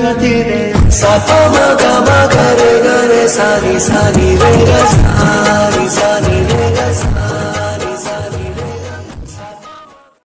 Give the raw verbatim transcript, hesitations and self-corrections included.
तेरे सा पा मा गा मा गा रे गा रे सा नी सा नी रे गा सा।